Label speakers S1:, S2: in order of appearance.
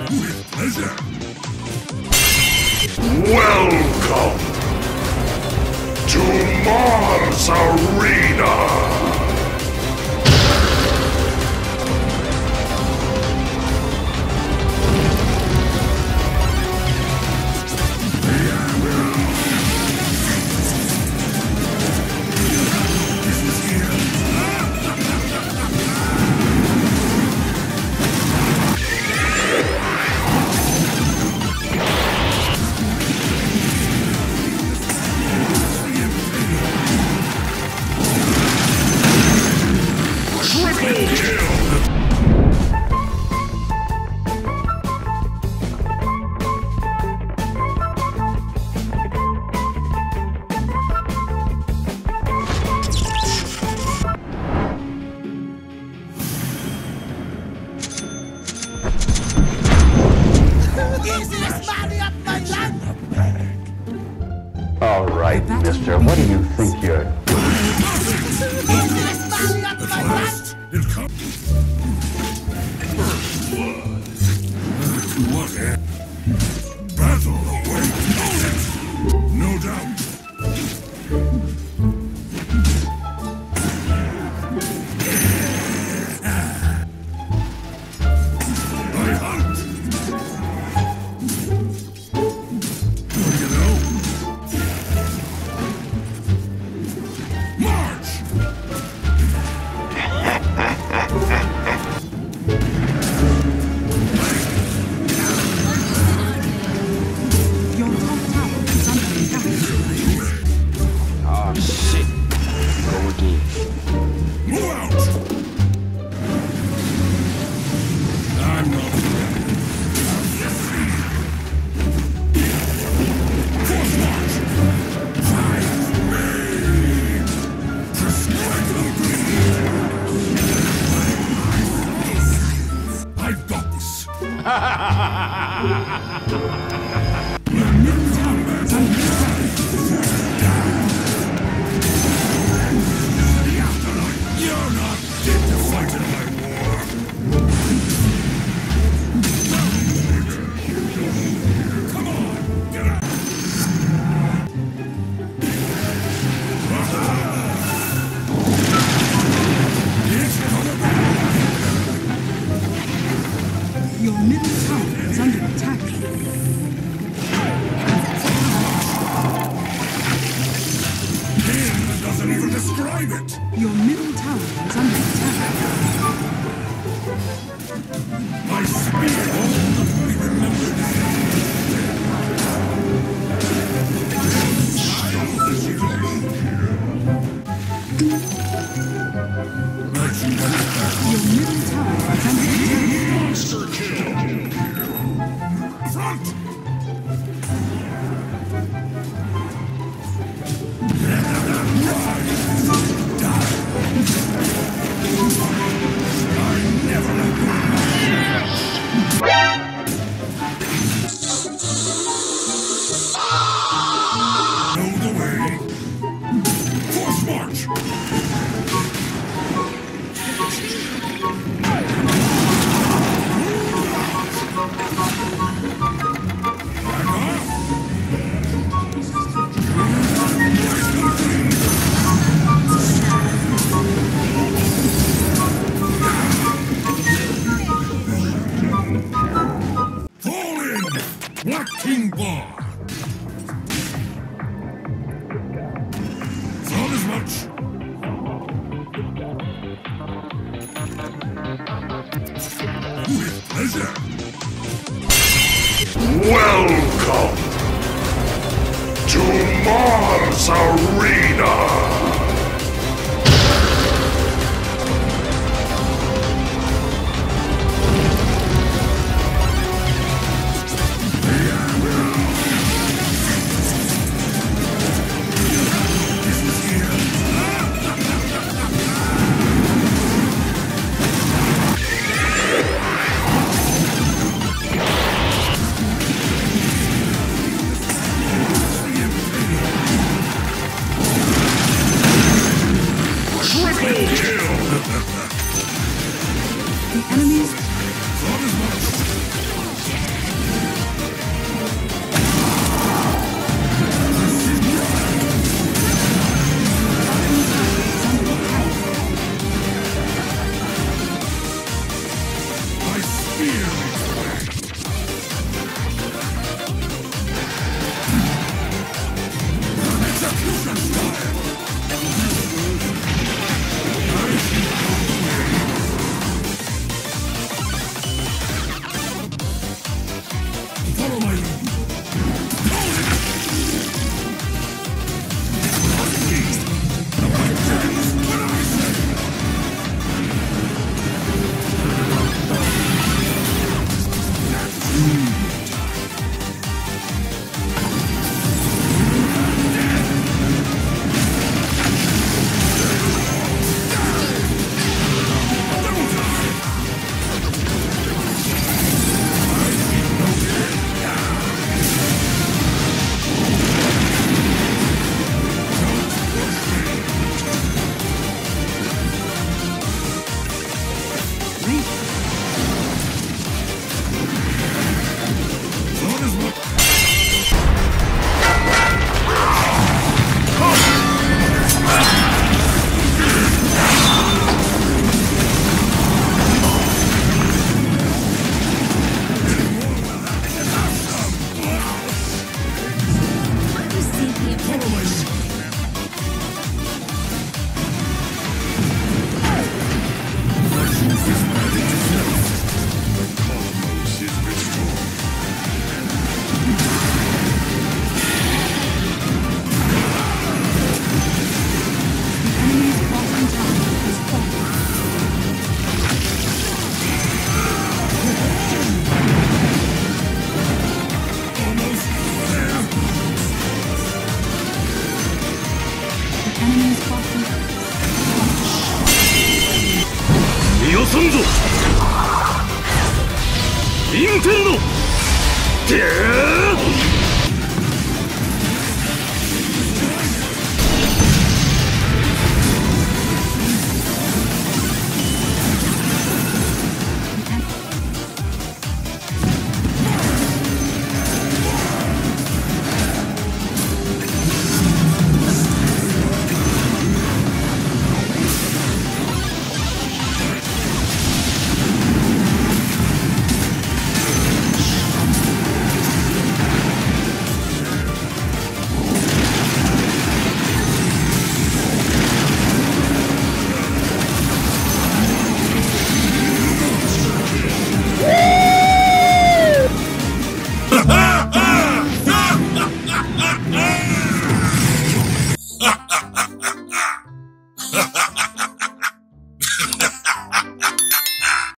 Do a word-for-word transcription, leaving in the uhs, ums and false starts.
S1: With pleasure.
S2: Welcome to Mars Arena!
S3: All right, mister, what do you think you're doing?
S1: It comes. First blood. What a battle awaits. No doubt. I hunt. What do you know? March!
S4: Your top tower is under attack.
S5: Oh shit. Go again.
S1: Move out! I'm not ready. Force march! Fight me! Prescribe I've got this.
S4: Your middle tower is under attack.
S1: You're not fit to fight in my war. Come on, get out. It's gonna
S4: Your middle tower is under attack.
S1: Ken doesn't even describe it.
S4: Your middle tower is under attack.
S1: My spear will be remembered.
S4: Your middle tower is under attack.
S1: Monster kill. Front. I never know the way. Force march. Fall in! Black King Bar! Thought as much! With pleasure!
S2: Welcome to Mars Arena!
S6: よそんぞインテンドてー